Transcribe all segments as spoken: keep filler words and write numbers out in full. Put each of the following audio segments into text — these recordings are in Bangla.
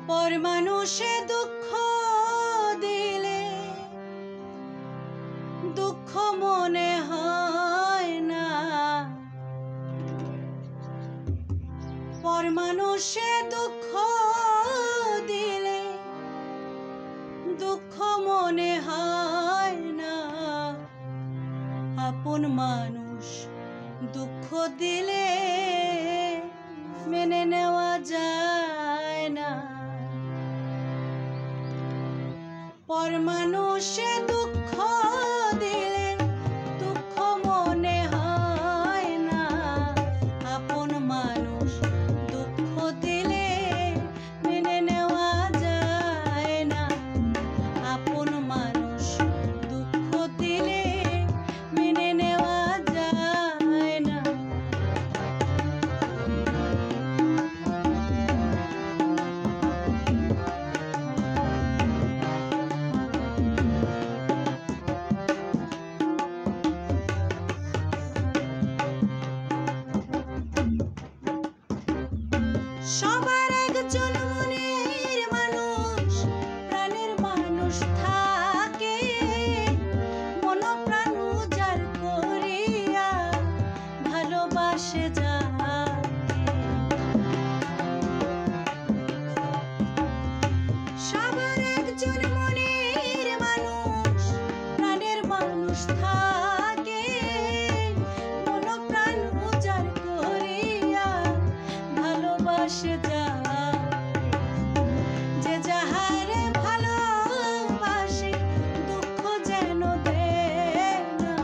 পর মানুষে দুঃখ দিলে দুঃখ মনে হয় না, পর মানুষে দুঃখ দিলে দুঃখ মনে হয় না, আপন মানুষ দুঃখ দিলে মেনে নেওয়া যায় না। পর মানুষে দুঃখ দিলে দুঃখ মনে হয় না, আপন মানুষ দুঃখ দিলে মেনে নেওয়া যায় না, আপন মানুষ দুঃখ দিলে মেনে নেওয়া যায় না। সবার একজন মনের মানুষ, প্রাণের মানুষ থাকে, মন প্রাণ উজাড় করিয়া ভালোবাসে যাকে। সবার একজন মনের মানুষ, প্রাণের মানুষ থাকে, মন প্রাণ উজাড় করিয়া ভালোবাসে যাকে। যে যাহারে ভালোবাসে দুঃখ যেন দেয় না,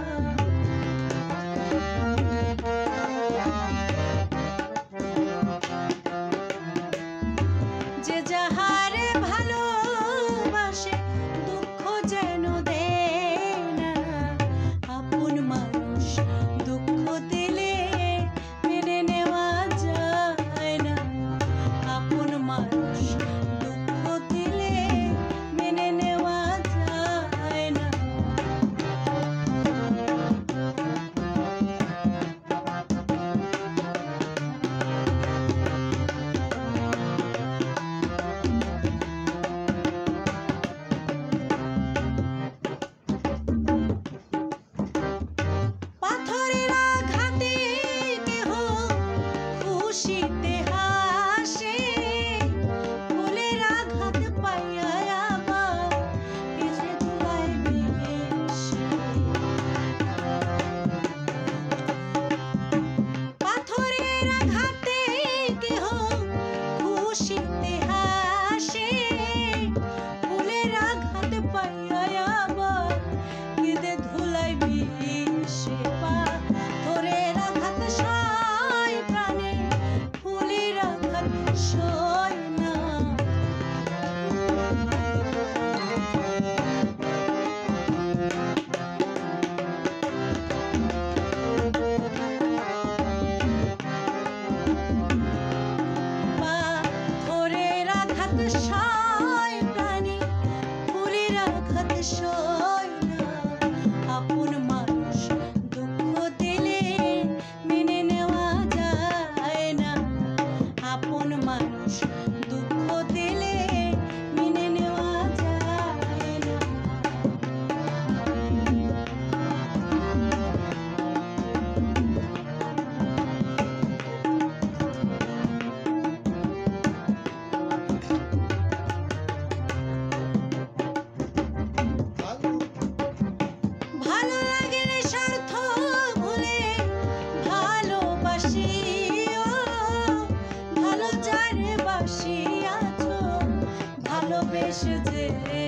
যে যাহারে ভালোবাসে দুঃখ যেন দেয় না, আপন মানুষ দুঃখ দিলে মেনে নেওয়া যায় না, আপন মানুষ দুঃখ দিলে মেনে নেওয়া যায় না। পাথরের আঘাতে কেহ খুশিতে হাসে, ফুলের আঘাত পাইয়া আবার পিছে ধুলায় মিশে। পাথরের আঘাতে কেহ খুশিতে হাসে, ফুলের আঘাত পাইয়া আবার কেঁদে ধুলায় মিশে। পাথরের আঘাত সয় প্রাণে, ফুলের আঘাত সয় না। পাথরের আঘাত সয় প্রাণে, ফুলের আঘাত সয় না, আপন মানুষ দুঃখ দিলে মেনে নেওয়া যায় না, আপন মানুষ দুঃখ দিলে মেনে নেওয়া যায় না। ভালো লাগলে স্বার্থ ভুলে ভালোবাসিও, ভালো যারে বাসিয়াছো ভালোবেসে যে